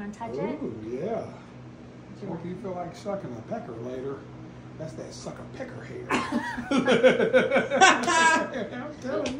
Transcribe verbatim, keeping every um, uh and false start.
want to touch Ooh, it? yeah. You Well, if you feel like sucking a pecker later, that's that sucker pecker hair. I'm telling